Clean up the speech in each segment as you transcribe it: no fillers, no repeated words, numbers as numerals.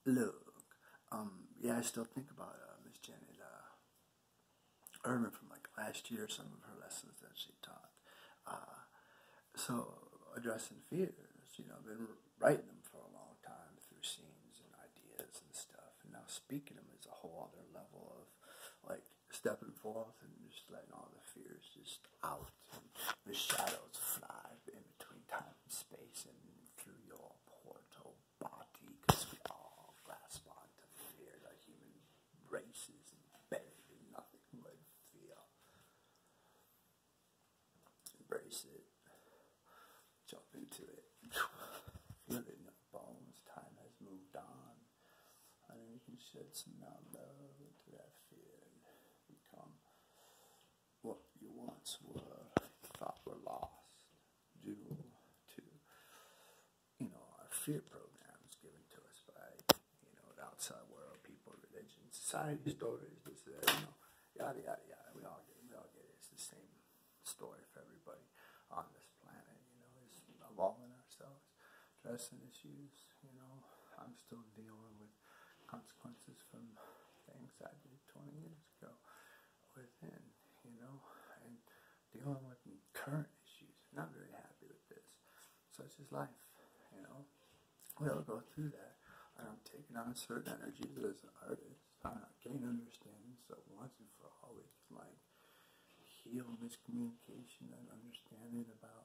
Look, yeah, I still think about Miss Janet Irvin from like last year, some of her lessons that she taught. So, addressing fears, I've been writing them for a long time through scenes and ideas and stuff, and now speaking them is a whole other level of like stepping forth and just letting all the fears just out, and the shadows fly in between time and space and through your portal body, because we all grasp onto fear. The human race is embedded in nothing but fear. Embrace it. Jump into it. Feel it in your bones. Time has moved on. And then you can shed some now love into that fear and become what you once were, thought were lost, due to, our fear programs given to us by, the outside world, people, religion, society, stories, this, yada, yada, yada. We all get it. It's the same story for everybody on this planet, is evolving ourselves, addressing issues, I'm still dealing with consequences from things I did 20 years ago within, and dealing with current issues. Not very happy with this. Such is life, We all go through that. And I'm taking on certain energies as an artist. I gain understanding so once and for all we can, heal miscommunication and understanding about,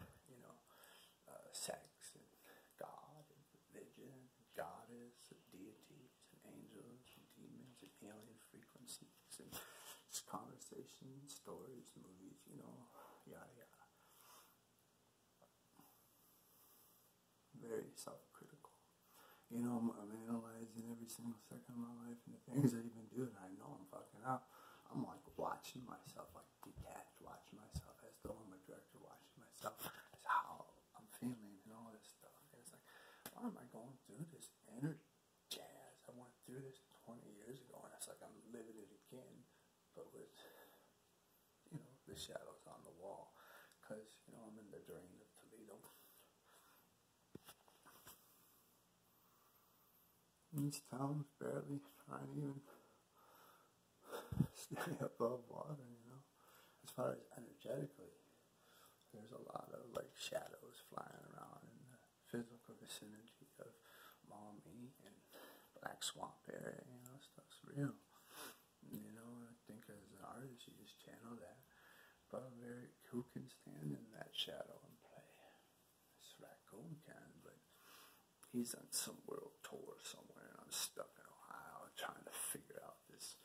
sex and God and religion and goddess and deities and angels and demons and alien frequencies and just conversations, stories, movies, yada yada. Very self-critical. I'm analyzing every single second of my life and the things I even do, and I know I'm fucking up. I'm watching myself, detached, watching myself as though I'm a director, watching myself as how I'm feeling and all this stuff. And it's like, why am I going through this inner jazz? I went through this 20 years ago, and it's like I'm living it again, but with, the shadows on the wall. Because, I'm in the drain of Toledo. These towns barely trying to even stay above water, As far as energetically, there's a lot of shadows flying around in the physical vicinity of Maumee and Black Swamp area, stuff's real. I think as an artist you just channel that. But who can stand in that shadow and play? This raccoon can, but he's on some world tour somewhere, and I'm stuck in Ohio trying to figure out this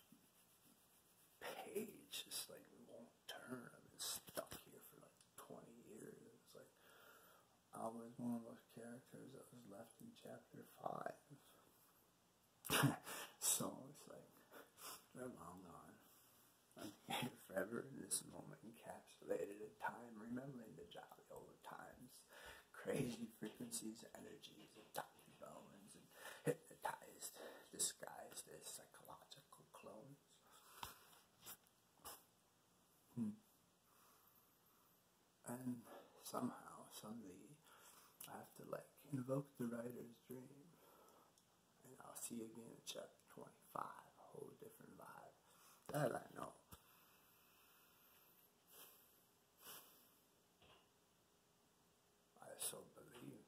page. Just won't turn. I've been stuck here for 20 years. It's I was one of those characters that was left in chapter 5. So it's they're long gone. I'm here forever in this moment, encapsulated in time, remembering the jolly old times, crazy frequencies, energies, and Dr. Bones, and hypnotized, disguised as psychological clones. And somehow, someday, I have to invoke the writer's dream. And I'll see you again in chapter 25, a whole different vibe. That I know. I so believe.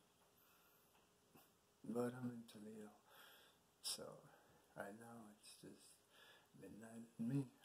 But I'm in Toledo. So, right now it's just midnight and me.